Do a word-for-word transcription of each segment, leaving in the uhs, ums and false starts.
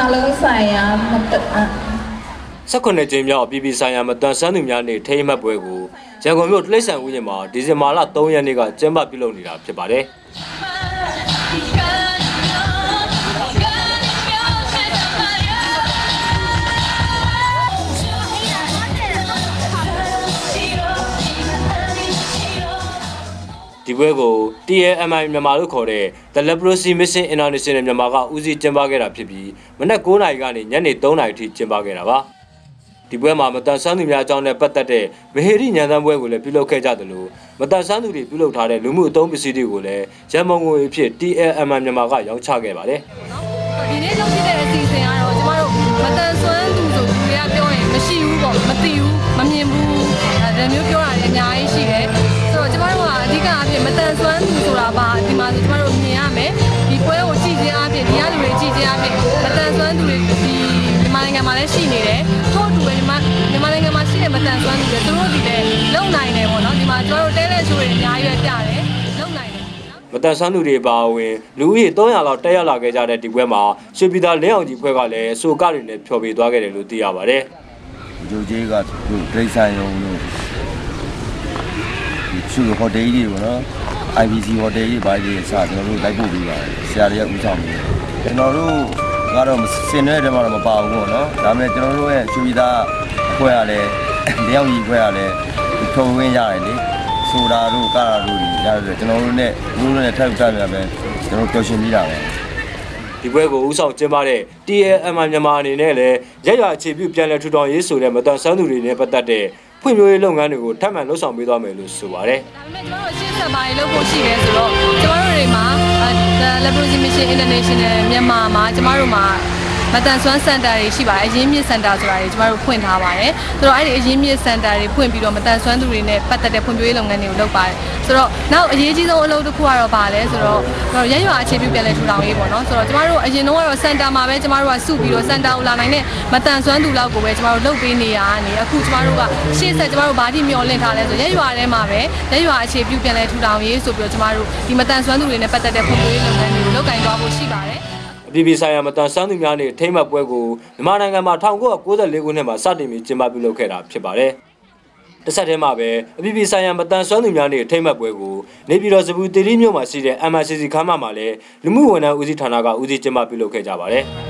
Halo saya Mata 十九နှစ်ကျင်းမြောက်ပြည်ပြည်ဆိုင်ရာမတန်ဆန်းသူများနေ့ထိမ်းမှတ်ပွဲကိုရန်ကုန်မြို့တိရစ္ဆာန်ဥယျာဉ်မှာဒီဇင်ဘာလသုံးရက်နေ့ကကျင်းပပြုလုပ်နေတာဖြစ်ပါတယ်။ဒီပွဲကို T A M I မြန်မာလို့ခေါ်တဲ့ The Leprosy Mission International မြန်မာကဦးစီးကျင်းပခဲ့တာဖြစ်ပြီးမနက်၉နာရီကနေညနေသုံးနာရီထိကျင်းပခဲ့တာပါ။ဒီပွဲမှာမတန်ဆန်းသူများအကြောင်းနဲ့ပတ်သက်တဲ့မဟေရီညံသန်းပွဲကိုလည်းပြုလုပ်ခဲ့ကြသလိုမတန်ဆန်းသူတွေပြုလုပ်ထားတဲ့လူမှုအသုံးပစ္စည်းတွေကိုလည်းရန်မုံငွေအဖြစ် T A M I မြန်မာကရောင်းချခဲ့ပါတယ်။ဒီနေ့လုပ်ဖြစ်တဲ့အစီအစဉ်ကတော့ကျမတို့မတန်ဆွမ်းသူဆိုလူတွေကပြောရင်မရှိဘူးပေါ့မသိဘူးမမြင်ဘူးဒါမျိုးပြောတာလည်းအများကြီးရှိတယ်။ဆိုတော့ကျမတို့ကအဓိကအဖြစ်မတန်ဆွမ်းသူဆိုတာပါဒီမှာဆိုကျမတို့မြင်ရမယ်ဒီပွဲကိုကြည့်ခြင်းအပြင်ဒီရလူတွေကြည့်ခြင်းအပြင်မတန်ဆွမ်းသူတွေဒီမြန်မာနိုင်ငံမှာလည်းရှိနေတယ်ထို့အတူပဲဒီမှာမြန်မာနိုင်ငံမှာရှိတဲ့မတန်ဆွမ်းသူတွေသူတို့ဒီလည်းလုံနိုင်တယ်ပေါ့နော်ဒီမှာကျမတို့တဲတဲ့ရှိုးတွေအများကြီးပဲပြတယ်လုံနိုင်တယ်မတန်ဆန်းသူတွေပါဝင်လူဦးရေသုံးရာလောက်တက်ရောက်လာခဲ့ကြတဲ့ဒီပွဲမှာရွှေပြည်သာလင်းအောင်ကြီးဖွဲ့ကလည်းအဆိုကတွေနဲ့ဖျော်ဖြေသွားခဲ့တယ်လို့သိရပါတယ်။ဂျိုဂျေးကဒိတ်ဆိုင်ရုံလို့ရှုဟိုတယ်ကြီးပေါ့နော် I B C ဟိုတယ်ကြီးဘာကြီးစကျွန်တော်တို့လိုက်ပို့ပြီးပါတယ်ဆရာတွေကဦးဆောင်ပြီးကျွန်တော်တို့ကတော့စင်တဲ့တဲမှာတော့မပါဘူးပေါ့နော်ဒါပေမဲ့ကျွန်တော်တို့ရဲ့ရွှေပြည်သာအဖွဲ့ကလည်းလင်းအောင်ကြီးအဖွဲ့ကလည်းထုံဝင်းရတယ်လေဆိုတာတို့ကာရာတို့ကြီးရတယ်ကျွန်တော်တို့နဲ့လူတို့နဲ့ထပ်ထပ်ရမယ်ကျွန်တော်ပြောရှင်ပြီးတာပဲဒီပွဲကိုဦးဆောင်ကျင်းပတဲ့ T A M I မြန်မာအနေနဲ့လည်းရက်ရွာအခြေပြုပြန်လည်ထူထောင်ရေးဆိုတဲ့မတန်ဆန်းသူတွေနဲ့ပတ်သက်တဲ့ဖွံ့ဖြိုးရေးလုပ်ငန်းတွေကိုထပ်မံလှုပ်ဆောင်ပေးသွားမယ်လို့ဆိုပါတယ်။ဒါပေမဲ့ကျွန်တော်တို့ရှင်းဆက်ပိုင်းလုပ်ဖို့ရှိတယ်ဆိုတော့ကျွန်တော်တို့တွေမှာ The Leprosy Mission International မြန်မာမှာကျွန်တော်တို့မှာမတန်ဆွမ်းစင်တာတွေရှိပါတယ်အရင်းမြစ်စင်တာဆိုတာတွေကျမတို့ဖွင့်ထားပါတယ်ဆိုတော့အဲ့ဒီအရင်းမြစ်စင်တာတွေဖွင့်ပြီးတော့မတန်ဆွမ်းသူတွေနဲ့ပတ်သက်တဲ့ဖွံ့ဖြိုးရေးလုပ်ငန်းတွေကိုလုပ်ပါတယ်ဆိုတော့နောက်အရေးကြီးဆုံးအလုပ်တစ်ခုကတော့ပါလဲဆိုတော့ရရွာအခြေပြုပြန်လဲထူထောင်ရေးပေါ့နော်ဆိုတော့ကျမတို့အရင်တော့ကတော့စင်တာမှာပဲကျမတို့ကစုပြီးတော့စင်တာကိုလာနိုင်တဲ့မတန်ဆွမ်းသူလောက်ကိုပဲကျမတို့လုပ်ပေးနေရတာနေအခုကျမတို့ကရှေ့ဆက်ကျမတို့ဘာတိမျောလင့်ထားလဲဆိုရရွာထဲမှာပဲရရွာအခြေပြုပြန်လဲထူထောင်ရေးဆိုပြီးတော့ကျမတို့ဒီမတန်ဆွမ်းသူတွေနဲ့ပတ်သက်တဲ့ဖွံ့ဖြိုးရေးလုပ်ငန်းတွေကိုလုပ်ကိုင်သွားဖို့ရှိပါတယ်ပြည်ပြည်ဆိုင်ရာမတန်ဆန်းသူများနေ့ထိမ်းမှတ်ပွဲကိုမြန်မာနိုင်ငံမှာ၁၉၉၄ခုနှစ်မှာစတင်ပြီးကျင်းပပြုလုပ်ခဲ့တာဖြစ်ပါတယ်။တစ်ဆက်တည်းမှာပဲအပြည်ပြည်ဆိုင်ရာမတန်ဆွမ်းသူများနေ့ထိမ်းမှတ်ပွဲကိုနေပြည်တော်စပူတီရီမြို့မှာရှိတဲ့ M R C C ခမ်းမမှာလည်းလူမှုဝန်ထမ်းဦးစီးဌာနကဦးစီးကျင်းပပြုလုပ်ခဲ့ကြပါတယ်။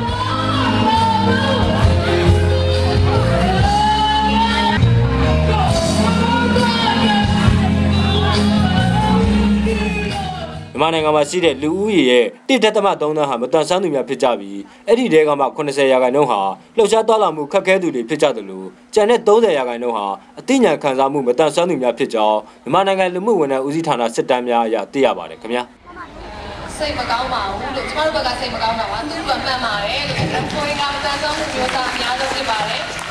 မြန်မာနိုင်ငံမှာရှိတဲ့လူဦးရေရဲ့တစ်တက်သမသုံးသန်းဟာမတန်ဆန်းသူများဖြစ်ကြပြီးအဲ့ဒီတဲကမှ80ရာခိုင်နှုန်းဟာလှုပ်ရှားသွားလာမှုခက်ခဲသူတွေဖြစ်ကြသလိုကျန်တဲ့30ရာခိုင်နှုန်းဟာအသိဉာဏ်ခံစားမှုမတန်ဆန်းသူများဖြစ်ကြောင်းမြန်မာနိုင်ငံလူမှုဝန်ထမ်းဦးစီးဌာနစစ်တမ်းများအရသိရပါတယ်ခင်ဗျာစိတ်မကောင်းပါဘူးလို့ကျမတို့ဘက်ကစိတ်မကောင်းတာပါသူ့ကမှန်ပါတယ်လို့ကျွန်တော်ကမတန်ဆန်းမှုမျိုးသားအများဆုံးဖြစ်ပါတယ်